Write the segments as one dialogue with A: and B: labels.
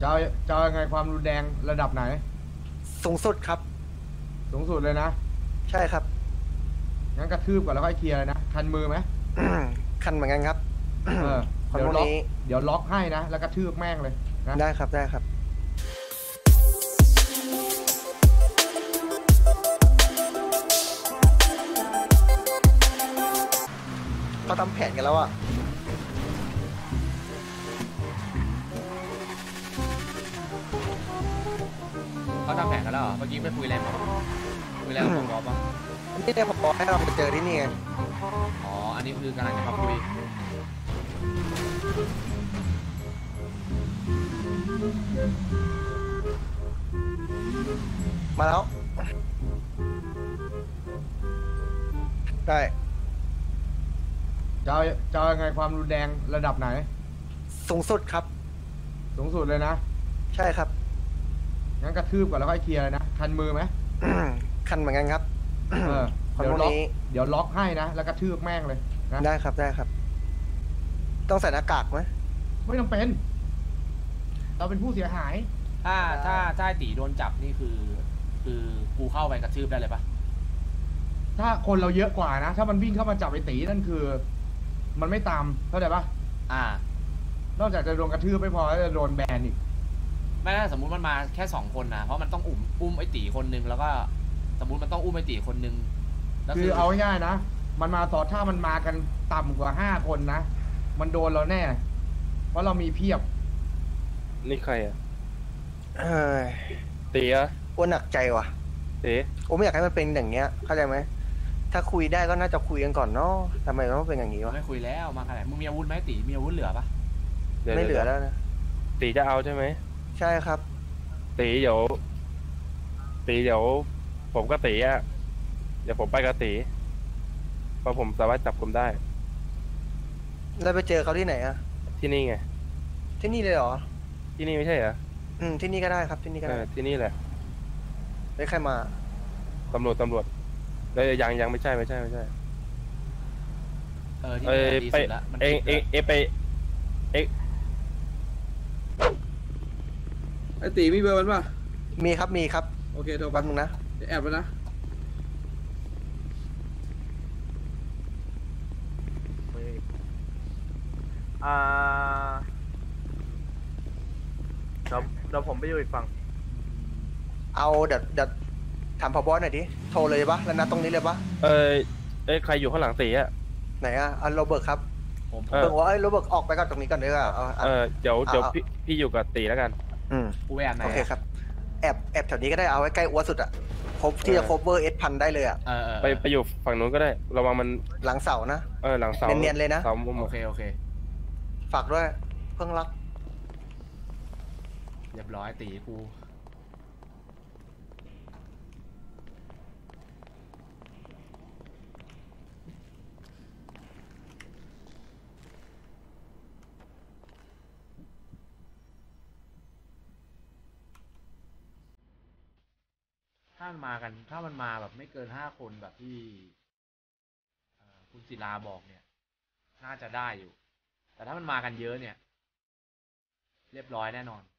A: จะเอาจะเอายังไงความรุนแรงระดับไหน
B: สูงสุดครับ
A: สูงสุดเลยนะ
B: ใช่ครับ
A: งั้นกระทืบก่อนแล้วค่อยเคลียร์เลยนะคันมือไหม
B: คันเหมือนกันครับ
A: เออ
B: คน
A: เดี๋ยวล็อก
B: พวกนี้
A: เดี๋ยวล็อกให้นะแล้วกระทืบแม่งเลยนะ
B: ได้ครับได้ครับเขาทำแผนกันแล้วอ่ะ
C: เขาทำแผนกันแล้วเหรอเมื่อกี้ไปคุยอะไรมาคุยอะไรกับผมบอสปะ
B: นี่ได้พอให้เราไปเจอที่นี่ไง
C: อ๋ออันนี้คือกำลังจะมาคุย
B: มาแล้วได้
A: จะเอาจะเอายังไงความรุนแรงระดับไหน
B: สูงสุดครับ
A: สูงสุดเลยนะ
B: ใช่ครับ
A: งั้นกระทืบก่อนแล้วค่อยเคลียร์เลยนะคันมือไหม
B: คันเหมือนกันครับ
A: เออ
B: คน
A: เดี๋ย
B: พ
A: ว
B: วก
A: ล็อก
B: นี้
A: เดี๋ยวล็อกให้นะแล้วกระทืบแม่งเลยนะ
B: ได้ครับได้ครับ ต้องใส่หน้ากากไหม
A: ไม่ต้องเป็นเราเป็นผู้เสียหาย
C: ถ้าไอ้ตีโดนจับนี่คือกูเข้าไปกระทืบได้เลยปะ
A: ถ้าคนเราเยอะกว่านะถ้ามันวิ่งเข้ามาจับไอ้ตีนั่นคือ มันไม่ตามเข้าใจปะนอกจากจะโดนกระทืบไม่พอแล้วจะโดนแบนอีก
C: ไม่ถ้าสมมุติมันมาแค่2 คนนะเพราะมันต้องอุ้มไอ้ตีคนนึงแล้วก็สมมุติมันต้องอุ้มไอ้ตีคนนึง
A: คือเอาง่ายๆนะมันมาต่อถ้ามันมากันต่ำกว่า5 คนนะมันโดนเราแน่เพราะเรามีเพียบ
D: นี่ใครอ่ะ
B: เฮ้ย
D: ตีอ่ะ
B: อ้วนหนักใจว่ะ
D: ตี
B: โอ้ไม่อยากให้มันเป็นอย่างเงี้ยเข้าใจไหมถ้าคุยได้ก็น่าจะคุยกันก่อนเนาะทำไมต้องเป็นอย่างนี้วะ
C: ไม่คุยแล้วมาขนาดมึงมีอาวุธไหมตีมีอาวุธเหลือปะ
B: ไม่เหลือแล้วนะ
D: ตีจะเอาใช่ไหม
B: ใช่ครับ
D: ตีเดี๋ยวผมก็ตีอ่ะเดี๋ยวผมไปกับตีเพราะผมสามารถจับกุมได้
B: แล้วไปเจอเขาที่ไหนอะ
D: ที่นี่ไง
B: ที่นี่เลยเหรอ
D: ที่นี่ไม่ใช่เหรอ
B: ที่นี่ก็ได้ครับที่นี่ก็ได้
D: ที่นี่แหละ
B: ได้ใครมา
D: ตำรวจแล้วยังไม่ใช่
C: ที่นี่ดี
D: ไป
C: สุดละ
D: เองไปเอง
E: ไอตีมีเบอร์มันป่ะ
B: มีครับมีครับ
E: โอเคโทร
B: แป๊บนึงนะ
E: แอบมันนะ
D: เดี๋ยวผมไปอยู่อีกฝั่ง
B: เอาเดี๋ยวถามผบ.หน่อยดิโทรเลยปะแล้วนัดตรงนี้เลยปะ
D: ใครอยู่ข้างหลังตีอ่ะ
B: ไหนอะโรเบิร์ตครับ
C: ผม
B: เบิร์ตว่าโรเบิร์ตออกไปก่อนตรงนี้ก่อนเลยอ่ะ
D: เดี๋ยวพี่อยู่กับตีแล้วกัน
C: กูแอบไหน
B: โอเคครับแอบแถวนี้ก็ได้เอาไว้ใกล้อ้วนสุดอะครบที่จะ cover S1000ได้เลยอะ
D: ไปอยู่ฝั่งนู้นก็ได้ระวังมัน
B: หลังเสานะ
D: หลังเสา
B: เนียนๆเลยนะ
C: โอเค
B: ฝากด้วยเพิ่งรัก
C: เรียบร้อยตีกูถ้ามันมาแบบไม่เกิน5 คนแบบที่คุณศิลาบอกเนี่ยน่าจะได้อยู่แต่ถ้ามันมากันเยอะเนี่ยเรียบร้อยแน่นอน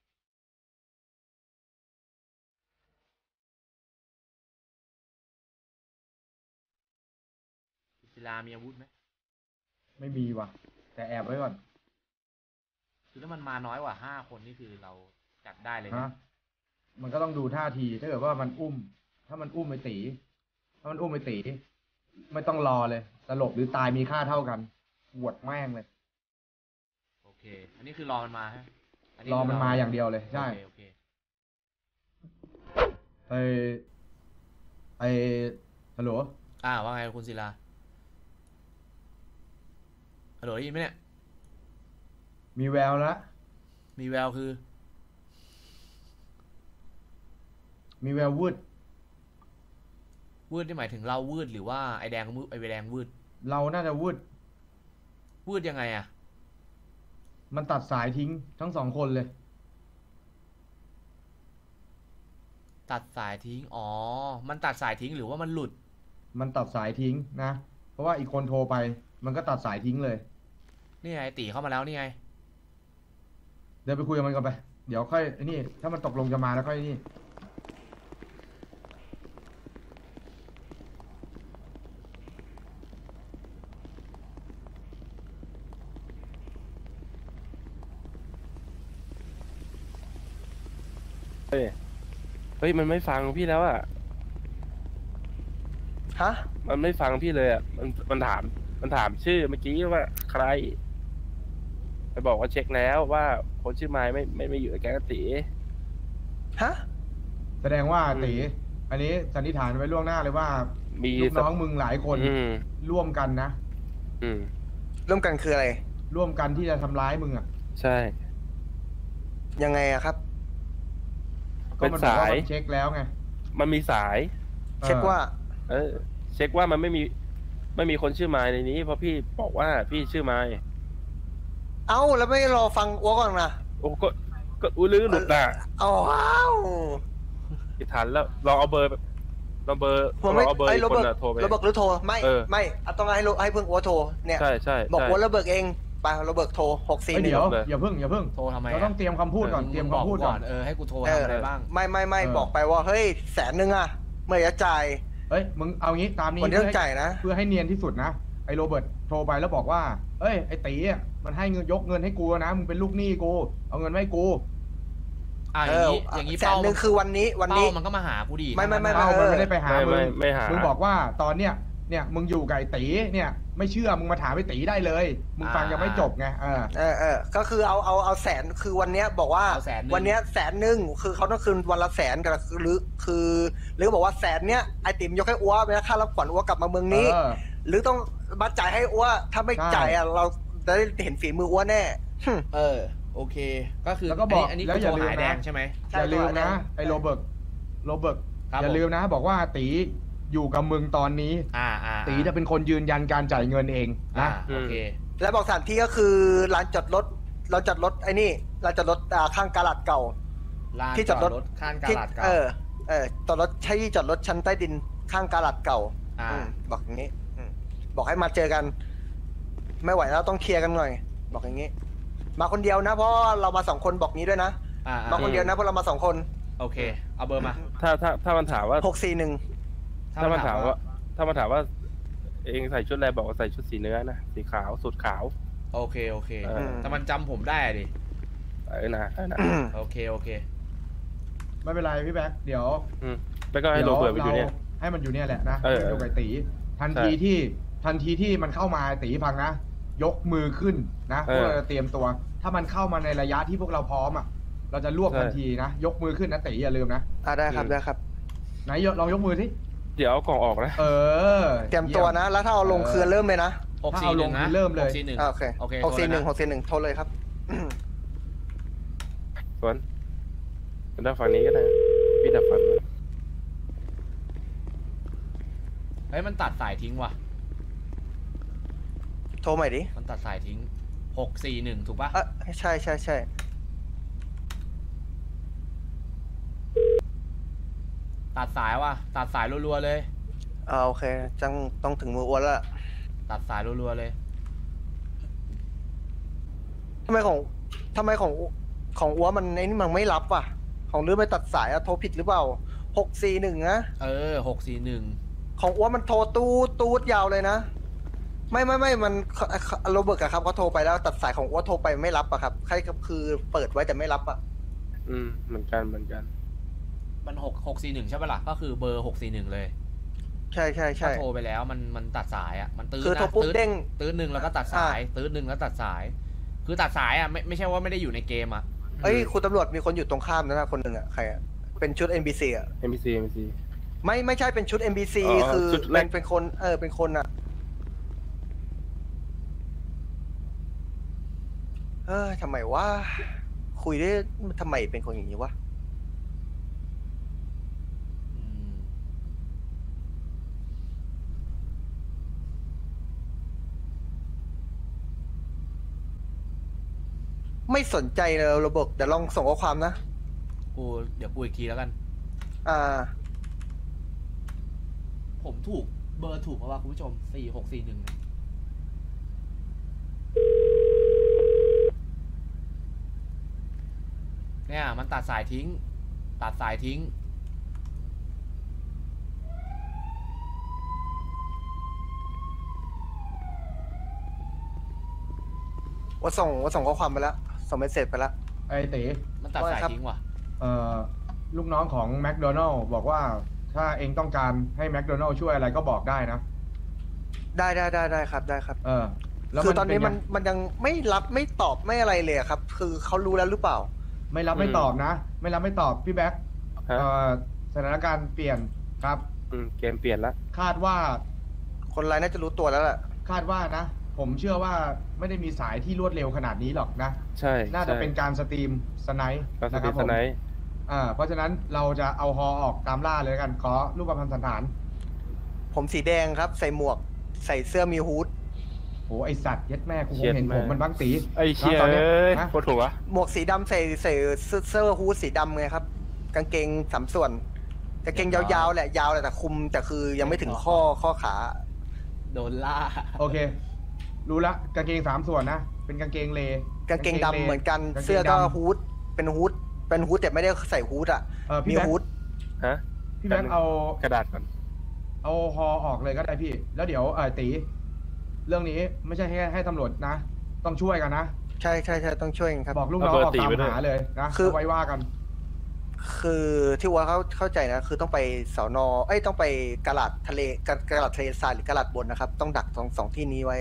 C: คุณศิลามีอาวุธไหม
A: ไม่มีว่ะแต่แอบไว้ก่อน
C: คือถ้ามันมาน้อยกว่า5 คนนี่คือเราจัดได้เลยนะ
A: มันก็ต้องดูท่าทีถ้าเกิดว่ามันถ้ามันอุ้มไปตีไม่ต้องรอเลยสลบหรือตายมีค่าเท่ากันหวดแม่งเลย
C: โอเคอันนี้คือรอมันมาฮะ
A: รอมันมาอย่างเดียวเลยใช่
C: โอเค
A: ไอฮัลโหล
C: ว่าไงคุณศิลาฮัลโหลได้ยินไหมเนี่ย
A: มีแววแล้ว
C: มีแววคือ
A: มีแวววืด
C: ที่หมายถึงเราวืดหรือว่าไอแดงวืดไอแดงวืด
A: เราน่าจะวืด
C: ยังไงอะ
A: มันตัดสายทิ้งทั้ง2 คนเลย
C: ตัดสายทิ้งมันตัดสายทิ้งหรือว่ามันหลุด
A: มันตัดสายทิ้งนะเพราะว่าอีกคนโทรไปมันก็ตัดสายทิ้งเลย
C: นี่ไงตีเข้ามาแล้วนี่ไง
A: เดินไปคุยกับมันก่อนไปเดี๋ยวค่อยไอ้นี่ถ้ามันตกลงจะมาแล้วค่อยนี่
D: เฮ้ยมันไม่ฟังพี่แล้วอ่ะ
B: ฮะ
D: มันไม่ฟังพี่เลยอ่ะมันถามชื่อเมื่อกี้ว่าใครไปบอกว่าเช็คแล้วว่าคนชื่อไม้ไม่อยู่ในแก๊งตี
B: ฮะ
A: แสดงว่าตีอันนี้สันนิษฐานไว้ล่วงหน้าเลยว่า
D: มี
A: ลูกน้องมึงหลายคน
D: อืม
A: ร่วมกันนะ
D: อืม
B: ร่วมกันคืออะไร
A: ร่วมกันที่จะทำร้ายมึงอ่ะ
D: ใช่
B: ยังไงอะครับ
A: ก็มันบอกว่ามันเช็คแล้วไง
D: มันมีสาย
B: เช็คว่า
D: เช็คว่ามันไม่มีคนชื่อไม้ในนี้ เพราะพี่บอกว่าพี่ชื่อไม้
B: เอ้าแล้วไม่รอฟังอัวก่อนนะ
D: โอ้ก็อุ้ลือหลุดอ่ะ
B: เอาว้าว
D: ผิดทันแล้วลองเอาเบอร์ลองเอาเบอร์อีกคนอะโทรไป
B: โรเบิร์ตหรือโทรไม่
D: เออ
B: ไม่ต้องให้เพิ่งอัวโทรเนี่ย
D: ใช่ใช่
B: บอก
D: ใช่
B: อัวโรเบิร์ตเองไปโรเบิร์ตโทร641
A: เฮ้ยเดี๋ยว
D: เลย
A: อย่าเพิ่ง
C: โทรทำไม
A: เราต้องเตรียมคำพูดก่อนเตรียมคำพูดก่อน
C: ให้กูโทร
B: เออ
C: ทำอะไรบ้าง
B: ไม่
A: เออ
B: บอกไปว่าเฮ้ย100,000อะเมื่อไหร่จะจ่าย
A: เฮ้ยมึงเอางี้ตามนี้
B: คนที่ต้องจ่ายนะ
A: เพื่อให้เนียนที่สุดนะไอ้โรเบิร์ตโทรไปแล้วบอกว่าเอ้ยไอ้ตีอ่ะมันให้เงินยกเงินให้กูนะมึงเป็นลูกหนี้กูเอาเงินมาให้กู
C: อย่างนี้
B: 100,000
C: เป้า
B: คือวันนี้
C: เป้ามันก็มาหากูดี
B: ไม่
A: เอามันไม่ได้ไปหามึง
D: ไม่หา
A: มึงบอกว่าตอนเนี้ยเนี่ยมึงอยู่กับไอ้ตีเนี่ยไม่เชื่อมึงมาถามไอ้ตีได้เลยมึงฟังยังไม่จบไง
B: ก็คือเอาแสนคือวันเนี้ยบอกว่า
C: เอา100,000
B: วันเนี้ย100,000คือเขาต้องคืนวันละ100,000กันหรือบอกว่า100,000เนี้ยไอติมยกให้อัวไปนะค่ารับขวัญอัวกลับมาเมืองนี้ หรือต้องมาจ่ายให้อัวถ้าไม่จ่ายอ่ะเราจะได้เห็นฝีมืออัวแน่
C: โอเค ก็คือ
A: แล้วก็บอก
C: อันนี้
A: แล้ว
C: กู
A: อย่า
C: โทร
A: ลืม
C: หายแด
A: นะ
C: งใช่ไหม
A: อย่าลืมนะไอ้โรเบิร์ต
C: ครับ
A: อย่าลืมนะ บอกว่าตีอยู่กับมึงตอนนี้ ตีจะเป็นคนยืนยันการจ่ายเงินเองนะ
C: โอเค
B: แล้วบอกสถานที่ก็คือลานจอดรถเราจอดรถไอ้นี่ลานจอดรถข้างกาลาดเก่า
C: ลาน
B: ที่จอดรถ
C: ข้างกา
B: ที่
C: ลาดเก่า
B: จอดรถใช่ที่จอดรถชั้นใต้ดินข้างกาลาดเก่า
C: อ่า
B: บอกอย่างนี้บอกให้มาเจอกัน ไม่ไหวแล้วต้องเคลียร์กันหน่อย บอกอย่างนี้ มาคนเดียวนะ เพราะเรามา2 คนบอกนี้ด้วยนะมาคนเดียวนะเพราะเรามา2 คน
C: โอเค เอาเบอร์มา
D: ถ้ามันถามว่า
B: 641
D: ถ้ามันถามว่า เองใส่ชุดอะไรบอกว่าใส่ชุดสีเนื้อนะสีขาวสูทขาว
C: โอเค
D: เออ
C: แต่มันจำผมได้ดิ
D: นะ
C: โอเค
A: ไม่เป็นไรพี่แบ๊กเดี๋ยว
D: แล้วก็ให้โรเบิร์ตไปอยู่เนี่ย
A: ให้มันอยู่เนี่ยแหละนะ
D: เออ
A: อยู่กับตีทันทีที่มันเข้ามาตีฟังนะ ยกมือขึ้นนะพวกเราจะเตรียมตัว ถ้ามันเข้ามาในระยะที่พวกเราพร้อมอ่ะเราจะรวบทันทีนะยกมือขึ้นนะตีอย่าลืมนะ
B: ได้ครับ
A: ไหนลองยกมือสิ
D: เดี๋ยวเอากล่องออกนะ
B: เตรียมตัวนะ แล้วถ้าเอาลงคือเริ่มเลยนะ
A: ถ้าเอาลงคือเริ่มเลย
B: โอเค 641โทรเลยครับ
D: ส่วนดับฝั่งนี้ก็ได้พี่ดับฝั่งนู้น
C: เฮ้ยมันตัดสายทิ้งว่ะ
B: โทรใหม่ดิ
C: มันตัดสายทิ้ง641ถูกปะ
B: ใช่
C: ตัดสายว่ะ ตัดสายรัวๆเลย
B: โอเคจังต้องถึงมืออ้วนแล้ว
C: ตัดสายรัวๆเลย
B: ทำไมของอ้วนมันไอ้นี่มันไม่รับว่ะ ของลือไปตัดสายโทรผิดหรือเปล่า641นะ
C: 641
B: ของอ้วนมันโทรตูดยาวเลยนะ ไม่มันโรเบิร์ตอะครับเขาโทรไปแล้วตัดสายของอ้วนโทรไปไม่รับอะครับใครก็คือเปิดไว้แต่ไม่รับอะ
D: เหมือนกัน
C: มัน641ใช่ปะล่ะ ก็คือเบอร์641เลย
B: ใช่
C: ถ้าโทรไปแล้วมันตัดสายอ่ะ มันตื้อ
B: คือโทร
C: นะ
B: ปุ๊บเด้ง
C: ตื้อหนึ่งแล้วก็ตัดสายตื้อหนึ่งแล้วตัดสาย คือตัดสายอ่ะไม่ใช่ว่าไม่ได้อยู่ในเกมอ่ะ
B: เอ้ยคุณตำรวจมีคนอยู่ตรงข้ามนะคนหนึ่งอะใครอะเป็นชุด NBC อะ
D: MBC
B: ไม่ใช่เป็นชุด NBC
D: อ๋อ
B: คือ
D: ชุดแรก
B: เป็นคนเป็นคนอะทำไมวะคุยได้ทำไมเป็นคนอย่างนี้วะ ไม่สนใจเลยระบบเดี๋ยวลองส่งข้อความนะ
C: เดี๋ยวกูอีกทีแล้วกัน ผมถูกเบอร์ถูกเพราะว่าคุณผู้ชม4641นะเนี่ยมันตัดสายทิ้ง ตัดสายทิ้ง
B: ว่าส่งข้อความไปแล้วส่งเมสเซจไปแล้ว
A: ไอ้ตี
C: มันตัดสายทิ้งว่ะ
A: ลูกน้องของแมคโดนัลล์บอกว่าถ้าเองต้องการให้แมคโดนัลล์ช่วยอะไรก็บอกได้นะ
B: ได้ครับได้ครับ
A: แล้ว
B: คือตอนนี้
A: เป็ไง
B: มันยังไม่รับไม่ตอบไม่อะไรเลยครับ คือเขารู้แล้วหรือเปล่า
A: ไม่รับไม่ตอบนะ ไม่รับไม่ตอบพี่แบ็ค
D: ฮะ
A: สถานการณ์เปลี่ยนครับ
D: เกมเปลี่ยนละ
A: คาดว่า
B: คนร้ายน่าจะรู้ตัวแล้วแหละ
A: คาดว่านะ ผมเชื่อว่าไม่ได้มีสายที่รวดเร็วขนาดนี้หรอกนะ
D: ใช่
A: น่าจะเป็นการสตรีมสไนป์
D: การส
A: นะค
D: ตรี
A: รับ
D: ม
A: ผ
D: ส
A: ม
D: ไนป์
A: เพราะฉะนั้นเราจะเอาฮอออกตามล่าเลยแล้วกันขอรูปพรรณสันฐาน
B: ผมสีแดงครับ ใส่หมวก ใส่เสื้อมีฮูด
A: โหไอสัตว์เย็ดแม่กูคงเห็นผมมันบ้างตี
D: ไอ้เชี่ย
A: ตอนนี้
D: เอ้ย
A: นะ
D: ปวดหัว
B: หมวกสีดำใส่เสื้อฮูดสีดำไงครับ กางเกงสามส่วนกางเกงยาวๆแหละยาวแหละแต่คุมแต่คือยังไม่ถึงข้อขา
C: โดนล่า
A: โอเค รู้ละกางเกง3 ส่วนนะ เป็นกางเกงเล
B: กางเกงดำเหมือนกัน
A: างง
B: เสื้อก็
A: ดำ
B: ฮูดเป็นฮูดแต่ไม่ได้ใส่ฮูดอ่ะ
A: พี่
B: มี
A: แบ็ค
B: ฮูด
D: ฮะ
A: พี่แบ็คเอา
D: กระดาษก่อน
A: เอาฮอออกเลยก็ได้พี่ แล้วเดี๋ยวตีเรื่องนี้ไม่ใช่ให้ตำรวจนะ ต้องช่วยกันนะ
B: ใช่ต้องช่วยกันครับ
A: บอกลูกน้องออกตามหาเลยนะ
B: คือ
A: เอาไว้ว่ากัน
B: คือที่ว่าเขาเข้าใจนะคือต้องไปสอนต้องไปกะหลาดทะเลกะหลาดทะเลทรายหรือกะหลาดบนนะครับ ต้องดักสองที่นี้ไว้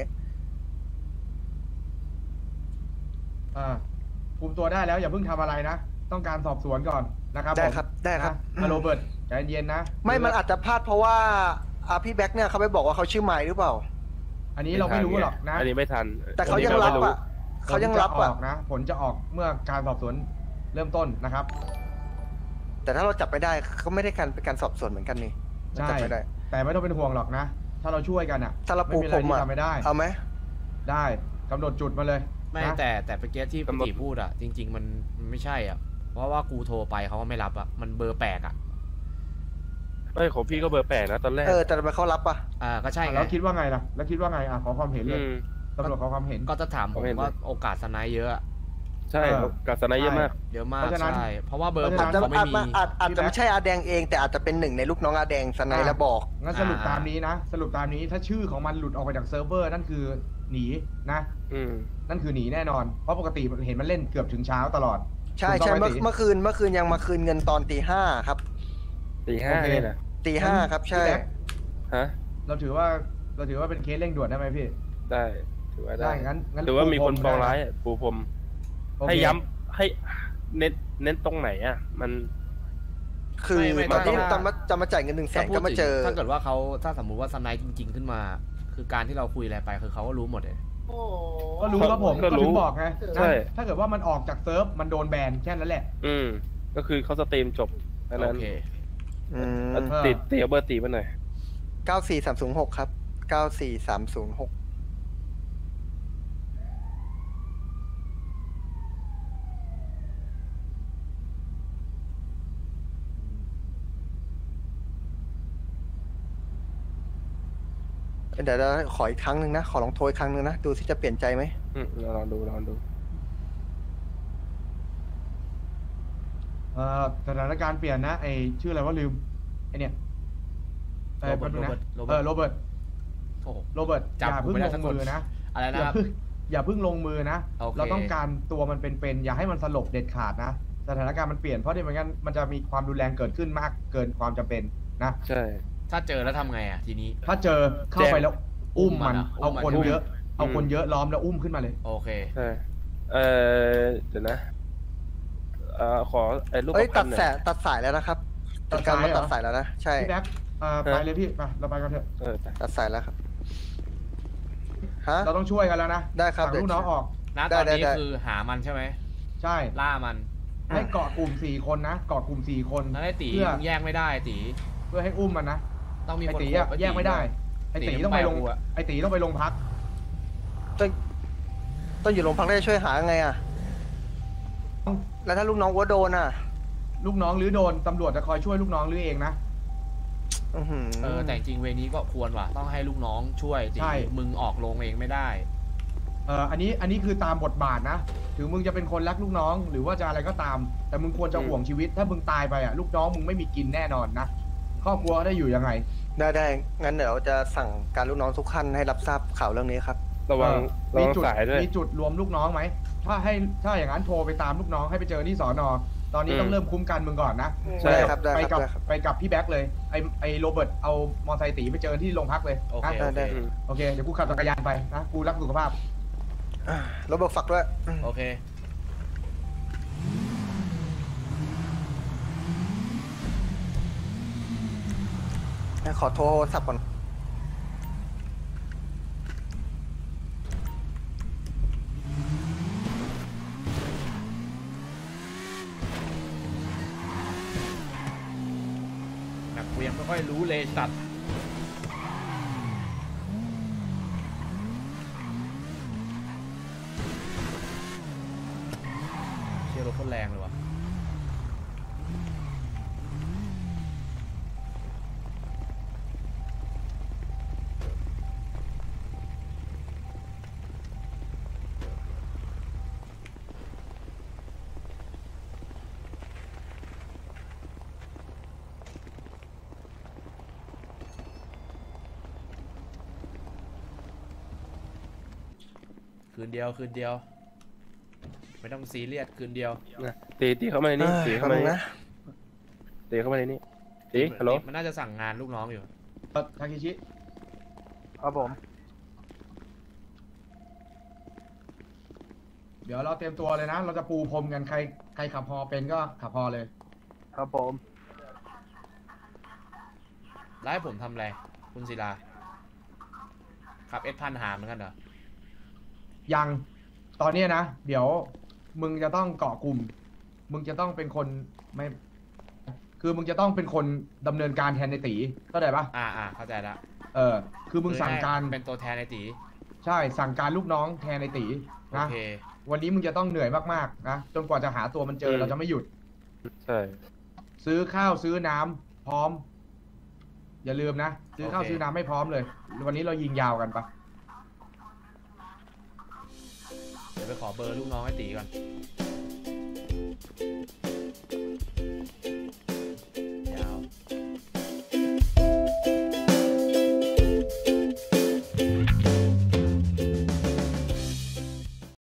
A: คุมตัวได้แล้วอย่าเพิ่งทำอะไรนะ ต้องการสอบสวนก่อนนะครับ
B: ได้
A: ผม
B: ครับได้ครับ
A: นะโรเบิร์ตใจเย็นนะ
B: ไม่มันอาจจะพลาดเพราะว่าพี่แบ็คเนี่ยเขาไปบอกว่าเขาชื่อไมล์หรือเปล่า
A: อันนี้เราไม่รู้หรอกนะ
D: อันนี้ไม่ทัน
B: แต่เขายังรับอ่ะเขายังรับ
A: ผลจะอ
B: อ่ะ
A: อกนะ ผลจะออกเมื่อการสอบสวนเริ่มต้นนะครับ
B: แต่ถ้าเราจับไม่ได้ก็ไม่ได้เป็นการสอบสวนเหมือนกันนี่
A: ใช่
B: จับไม่ได้
A: แต่ไม่ต้องเป็นห่วงหรอกนะ ถ้าเราช่วยกันอ่ะ
B: ถ้าเราปู
A: ไม่
B: พร
A: มี
B: ม
A: อะไร
B: อ่ะ
A: ที่ทำไม่ได้
B: เอาไหม
A: ได้กำหนดจุดมาเลย
C: ไม่
A: นะ
C: แต่เมื่อกี้ที่ปติพูดอ่ะ จริง ๆ มันไม่ใช่อ่ะ เพราะว่ากูโทรไปเขาก็ไม่รับอ่ะ มันเบอร์แปลกอ่ะ
D: ไม่ของพี่ก็เบอร์แปลกนะตอนแรก
B: แต่ทำไมเขารับอ่ะ
C: ก็ใช่ไง
A: แล้วคิดว่าไงล่ะ แล้วคิดว่าไงขอความเห็นเลย
D: อืม
A: ตำรวจขอความเห็น
C: ก็จะถามผม
D: ผมเห็น
C: ว่าโอกาสสไนด์เยอะอะ
D: ใช่ กับสไนป์เยอะมาก
C: เยอะมาก
A: เพราะฉะนั้น
C: ใช่ เพราะว่าเบอร์
A: เพ
C: ผ
A: ราะ
C: ม
A: ฉะนั้น
C: เขาไม่มี
B: อาจจะไม่ใช่อาแดงเอง แต่อาจจะเป็นหนึ่งในลูกน้องอาแดงสไนแล้วบอก
A: งั้นสรุปตามนี้นะ สรุปตามนี้ถ้าชื่อของมันหลุดออกไปจากเซิร์ฟเวอร์นั่นคือหนีนะ
D: อืม
A: นั่นคือหนีแน่นอน เพราะปกติเห็นมันเล่นเกือบถึงเช้าตลอด
B: ใช่
A: ถูกต้องไหม
B: เมื่อคืนยังมาคืนเงินตอนตี 5ครับ
D: 4-5เลยนะ
B: ตี 5ครับใช่
A: พี่แบ็ค
D: ฮะ
A: เราถือว่าเป็นเคสเร่งด่วนได้ไหมพี่
D: ได้ ถือว่าได้
A: งั้น
D: ถือว่ามีคนปองร้ายปูพรม
A: โอเค
D: ให้ย้ำให้เน้นตรงไหนอ่ะ มัน
B: คือ
C: ไม่
B: ตอนที่
C: ถ้า
B: จะมาจ่ายเงิน100,000
C: ถ้าพู
B: ก็
C: ด
B: มา
C: ถึง
B: เจอ
C: ถ้าเกิดว่าเขาถ้าสมมุติว่าสไนด์จริง ๆ ขึ้นมา คือการที่เราคุยอะไรไปคือเขาก็รู้หมดเลย
A: ก็รู้ครับผม
D: ก็
A: ก็
D: รู้
A: ถึงบอกไง
D: ใช่
A: นะถ้าเกิดว่ามันออกจากเซิร์ฟมันโดนแบนแค่นั้นแหละ
D: อืม ก็คือเขาสตรีมจบอัน
C: โอ
D: นั้น
C: เค
D: ตีเอาเบอร์ตีมาหน่อย
B: 94306 ครับ 94306เดี๋ยวขออีกครั้งหนึ่งนะ ขอลองโทรอีกครั้งหนึ่งนะ ดูที่จะเปลี่ยนใจไหม
D: ลองดู
A: สถานการณ์เปลี่ยนนะไอชื่ออะไรว่าลืมไอเนี่ยแป๊บนึงนะโรเบิร์ต
C: โอ้โห
A: โรเบิร์ตอ
C: จำ
A: ย่า
C: กู
A: เพิ่ง
C: ไม่ได้
A: ล
C: สัก
A: ง
C: คน
A: มือนะ
C: อะไรนะครับ
A: อย่าเพิ่งลงมือนะ
C: โอเค
A: เราต้องการตัวมันเป็นๆอย่าให้มันสลบเด็ดขาดนะ สถานการณ์มันเปลี่ยนเพราะเดี๋ยวไม่งั้นมันจะมีความรุนแรงเกิดขึ้นมากเกินความจำเป็นนะ
D: ใช่
C: ถ้าเจอแล้วทำไงอ่ะทีนี้
A: ถ้าเจอเข้าไปแล้วอุ้มมัน
C: อุ้มมัน
A: เอาคน
C: อุ้ม
A: เยอะ เอาคนเยอะล้อมแล้วอุ้มขึ้นมาเลย
C: โอเค
D: ใช่เดี๋ยวนะขอไอ้รูป
B: เอ้ย
D: ประกันหน่อย
B: ตัดสายแล้วนะครับ
A: ตัด
B: การ
A: สาย
B: มา
A: เหรอ
B: ตัดสายแล้วนะ ใช่
A: พี่แบ็คไปเลยพี่ไปเราไปกันเถอะ
B: ตัดสายแล้วครับ ฮะ
A: เราต้องช่วยกันแล้วนะ
B: ได้ครับ
A: สั่งลูกน้องออก
C: ณตอนนี้
B: ได้
C: คือหามันใช่ไหม
A: ใช่
C: ล่ามัน
A: ให้เกาะกลุ่ม4 คนนะเกาะกลุ่ม4 คน
C: แล้วไอ้ตี
A: เพื่อ
C: มึงแยกไม่ได้ตี
A: เพื่อให้อุ้มมันนะ
C: ต้องมี
A: ไอ
C: คน
A: ตี
C: โค
A: อะ
C: บ
A: แยกไม่ได้ไอตีต้องไปลง
C: กูอะ
A: ไอตีต้องไปลงพัก
B: ต้องอยู่โรงพักได้ช่วยหาไงอ่ะ แล้วถ้าลูกน้องวัวโดนอ่ะ
A: ลูกน้องหรือโดนตำรวจจะคอยช่วยลูกน้องหรือเองนะ
B: อื้อหือ
C: แต่จริงเวนี้ก็ควรว่ะต้องให้ลูกน้องช่วยตี
A: ใช่
C: มึงออกลงเองไม่ได้
A: อันนี้คือตามบทบาทนะถึงมึงจะเป็นคนรักลูกน้องหรือว่าจะอะไรก็ตามแต่มึงควรจะห่วงชีวิตถ้ามึงตายไปอ่ะลูกน้องมึงไม่มีกินแน่นอนนะครอบครัวได้อยู่ยังไง
B: ได้งั้นเดี๋ยวจะสั่งการลูกน้องทุกขั้นให้รับทราบข่าวเรื่องนี้ครับ
D: ระวังสายด้วย
A: มีจุดรวมลูกน้องไหมถ้าอย่างนั้นโทรไปตามลูกน้องให้ไปเจอที่สอนอตอนนี้ต้องเริ่มคุ้มกันมึงก่อนนะ
B: ใช่ครับ
A: ไปกับพี่แบ็คเลยไอโรเบิร์ตเอามอไซค์ตีไปเจอที่โรงพักเลย
C: โอเค
A: โอเคเดี๋ยวกูขับจักรยานไปนะกูรักสุขภาพ
B: รถบอกฝักด้วย
C: โอเค
B: ขอโทรศัพท์ก่อน
C: แบบกูยังไม่ค่อยรู้เลยสัตว์เชี่ยรถโคตรแรงเลยวะคืนเดียวไม่ต้องซีเรียสคืนเดียว
D: ตีเข้ามาในนี้ตีเข้ามาในนี้ตีเข้ามาในนี้ตีฮัลโหล
C: มันน่าจะสั่งงานลูกน้องอยู่
A: ทาเคชิ
B: ครับผม
A: เดี๋ยวเราเตรียมตัวเลยนะเราจะปูพรมกันใครขับฮอเป็นก็ขับฮอเลย
B: ครับผม
C: แล้วให้ผมทำอะไรคุณศิลาขับS1000หาเหมือนกันเหรอ
A: ยังตอนนี้นะเดี๋ยวมึงจะต้องเกาะกลุ่มมึงจะต้องเป็นคนไม่คือมึงจะต้องเป็นคนดำเนินการแทนในตีเข้าใจปะ
C: เข้าใจละ
A: คือมึงสั่งการ
C: เป็นตัวแทนในตี
A: ใช่สั่งการลูกน้องแทนในตีนะวันนี้มึงจะต้องเหนื่อยมากๆนะจนกว่าจะหาตัวมันเจอเราจะไม่หยุด
D: ใช่
A: ซื้อข้าวซื้อน้ำพร้อมอย่าลืมนะซื้อข้าวซื้อน้ำไม่พร้อมเลยวันนี้เรายิงยาวกันปะ
C: เดี๋ยวไปขอเบอร์ลูกน้องให้ตีก่อน